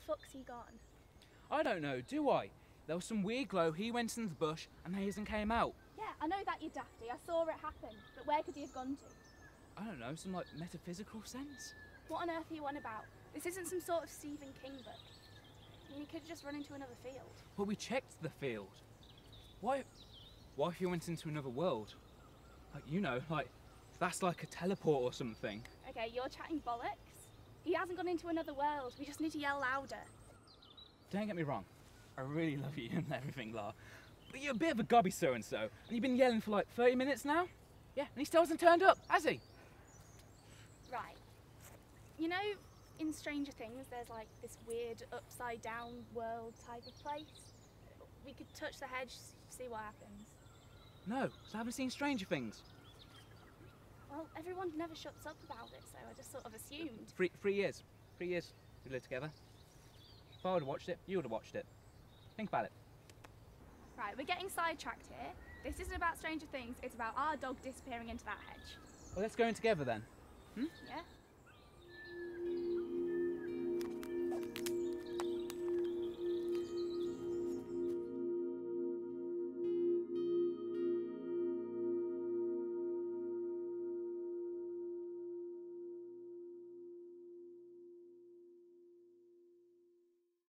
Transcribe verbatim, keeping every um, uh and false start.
fuck's he gone? I don't know, do I? There was some weird glow, he went into the bush and then he hasn't came out. Yeah, I know that, you dafty. I saw it happen. But where could he have gone to? I don't know, some like metaphysical sense? What on earth are you on about? This isn't some sort of Stephen King book. I mean, he could have just run into another field. Well, we checked the field. Why, why if he went into another world? Like, you know, like, that's like a teleport or something. Okay, you're chatting bollocks. He hasn't gone into another world. We just need to yell louder. Don't get me wrong. I really love you and everything, La. But you're a bit of a gobby so-and-so. And you've been yelling for like thirty minutes now? Yeah, and he still hasn't turned up, has he? Right. You know, in Stranger Things, there's like this weird upside-down world type of place. We could touch the hedge, see what happens. No, because I haven't seen Stranger Things. Well, everyone never shuts up about it, so I just sort of assumed. Three, three years. Three years we lived together. If I would have watched it, you would have watched it. Think about it. Right, we're getting sidetracked here. This isn't about Stranger Things, it's about our dog disappearing into that hedge. Well, let's go in together then. Hmm? Yeah?